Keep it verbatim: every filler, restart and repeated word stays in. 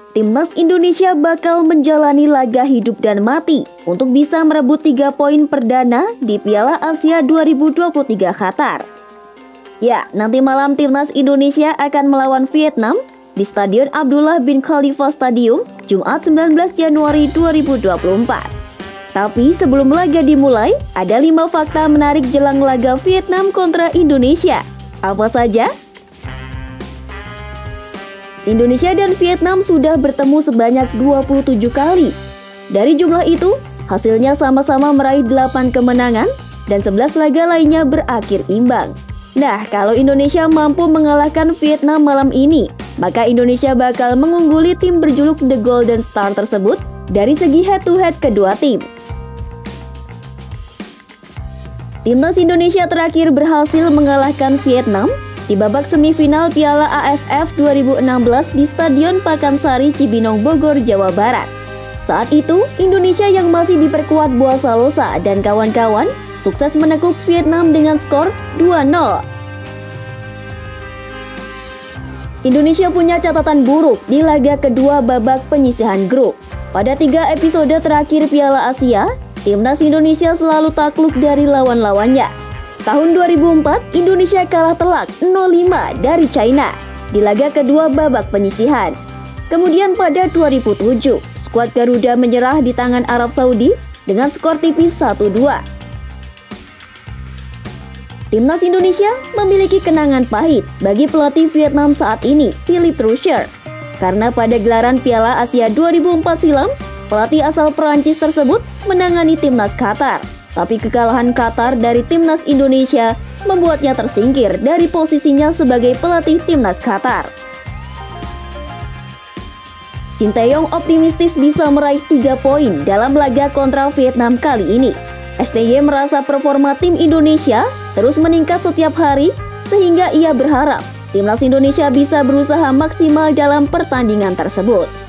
Timnas Indonesia bakal menjalani laga hidup dan mati untuk bisa merebut tiga poin perdana di Piala Asia dua ribu dua puluh tiga Qatar. Ya, nanti malam Timnas Indonesia akan melawan Vietnam di Stadion Abdullah bin Khalifa Stadium, Jumat sembilan belas Januari dua ribu dua puluh empat. Tapi sebelum laga dimulai, ada lima fakta menarik jelang laga Vietnam kontra Indonesia. Apa saja? Indonesia dan Vietnam sudah bertemu sebanyak dua puluh tujuh kali. Dari jumlah itu, hasilnya sama-sama meraih delapan kemenangan dan sebelas laga lainnya berakhir imbang. Nah, kalau Indonesia mampu mengalahkan Vietnam malam ini, maka Indonesia bakal mengungguli tim berjuluk The Golden Star tersebut dari segi head-to-head kedua tim. Timnas Indonesia terakhir berhasil mengalahkan Vietnam di babak semifinal Piala A F F dua ribu enam belas di Stadion Pakansari Cibinong, Bogor, Jawa Barat. Saat itu, Indonesia yang masih diperkuat Bua Salosa dan kawan-kawan sukses menekuk Vietnam dengan skor dua nol. Indonesia punya catatan buruk di laga kedua babak penyisihan grup. Pada tiga episode terakhir Piala Asia, Timnas Indonesia selalu takluk dari lawan-lawannya. Tahun dua ribu empat, Indonesia kalah telak nol lima dari China di laga kedua babak penyisihan. Kemudian pada dua ribu tujuh, skuad Garuda menyerah di tangan Arab Saudi dengan skor tipis satu dua. Timnas Indonesia memiliki kenangan pahit bagi pelatih Vietnam saat ini, Philippe Troussier. Karena pada gelaran Piala Asia dua ribu empat silam, pelatih asal Perancis tersebut menangani Timnas Qatar. Tapi kekalahan Qatar dari Timnas Indonesia membuatnya tersingkir dari posisinya sebagai pelatih Timnas Qatar. Sinteyong optimistis bisa meraih tiga poin dalam laga kontra Vietnam kali ini. S T Y merasa performa tim Indonesia terus meningkat setiap hari sehingga ia berharap Timnas Indonesia bisa berusaha maksimal dalam pertandingan tersebut.